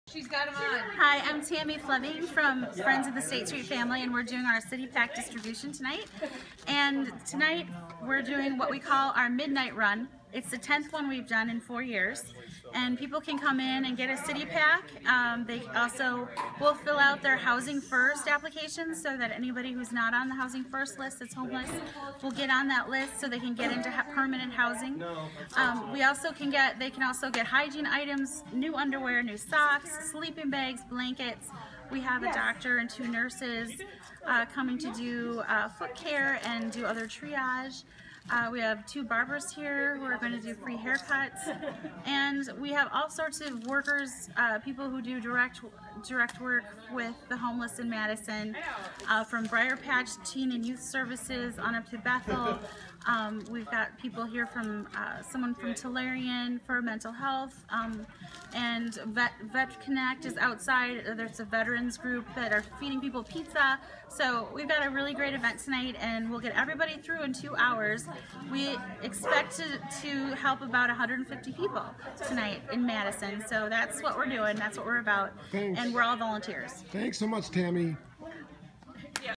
She's got them on. Hi, I'm Tammy Fleming from Friends of the State Street Family, and we're doing our City Pack distribution tonight. And tonight we're doing what we call our Midnight Run. It's the 10th one we've done in 4 years. And people can come in and get a City Pack. They also will fill out their Housing First applications so that anybody who's not on the Housing First list that's homeless will get on that list so they can get into permanent housing. They can also get hygiene items, new underwear, new socks, sleeping bags, blankets. We have a doctor and 2 nurses coming to do foot care and do other triage. We have 2 barbers here who are going to do free haircuts, and we have all sorts of workers, people who do direct work with the homeless in Madison, from Briar Patch Teen and Youth Services on up to Bethel. We've got people here from someone from Tellurian for mental health, and Vet Connect is outside. There's a veterans group that are feeding people pizza. So we've got a really great event tonight, and we'll get everybody through in 2 hours. We expect to help about 150 people tonight in Madison. So that's what we're doing. That's what we're about. Thanks. And we're all volunteers. Thanks so much, Tammy.